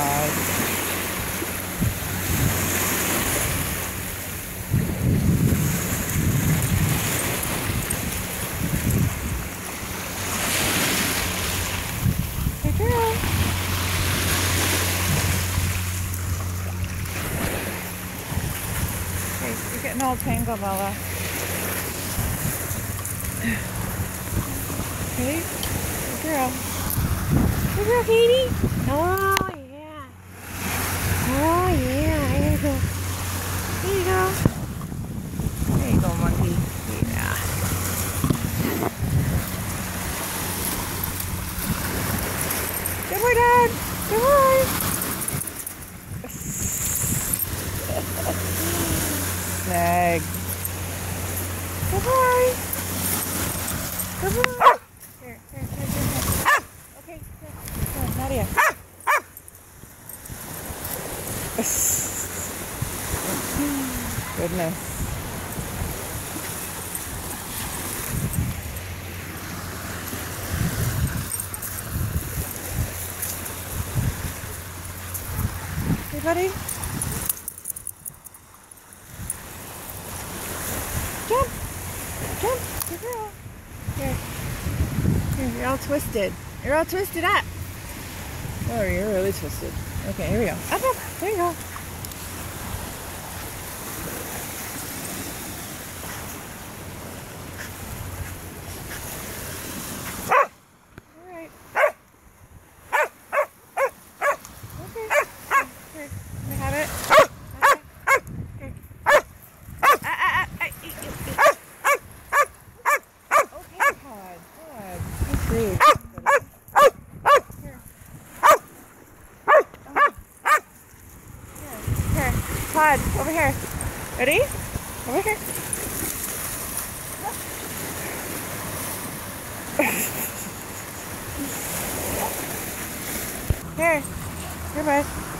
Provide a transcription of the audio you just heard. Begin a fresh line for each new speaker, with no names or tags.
Todd. Good girl. Okay, you're getting all tangled, Bella. Okay, good girl. Good girl, Katie. Oh, yeah. Oh, yeah. There you go. There you go. There you go, monkey. Yeah. Good boy, Dad. Good boy. Snag. Good boy. Good boy. Here. Okay, here. Nadia. Goodness. Hey, buddy. Jump. Jump. Good girl. Here. Here, you're all twisted. You're all twisted up. Oh, you're really twisted. Okay, here we go. Up. There you go. Alright. Okay. Here. Can I have it? Okay. Okay, Todd. God. That's rude. Here. Todd, over here. Ready? Over here. Here. Here, bud.